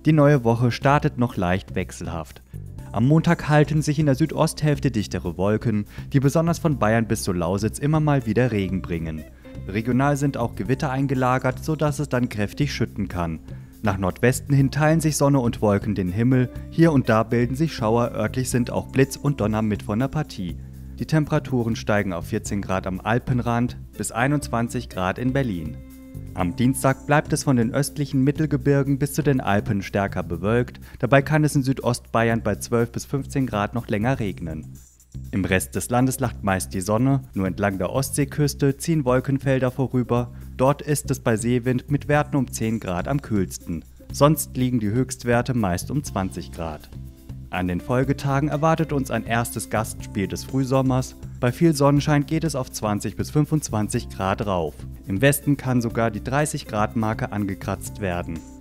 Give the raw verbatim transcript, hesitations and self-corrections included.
Die neue Woche startet noch leicht wechselhaft. Am Montag halten sich in der Südosthälfte dichtere Wolken, die besonders von Bayern bis zur Lausitz immer mal wieder Regen bringen. Regional sind auch Gewitter eingelagert, sodass es dann kräftig schütten kann. Nach Nordwesten hin teilen sich Sonne und Wolken den Himmel, hier und da bilden sich Schauer, örtlich sind auch Blitz und Donner mit von der Partie. Die Temperaturen steigen auf vierzehn Grad am Alpenrand bis einundzwanzig Grad in Berlin. Am Dienstag bleibt es von den östlichen Mittelgebirgen bis zu den Alpen stärker bewölkt, dabei kann es in Südostbayern bei zwölf bis fünfzehn Grad noch länger regnen. Im Rest des Landes lacht meist die Sonne, nur entlang der Ostseeküste ziehen Wolkenfelder vorüber, dort ist es bei Seewind mit Werten um zehn Grad am kühlsten, sonst liegen die Höchstwerte meist um zwanzig Grad. An den Folgetagen erwartet uns ein erstes Gastspiel des Frühsommers. Bei viel Sonnenschein geht es auf zwanzig bis fünfundzwanzig Grad rauf. Im Westen kann sogar die dreißig Grad Marke angekratzt werden.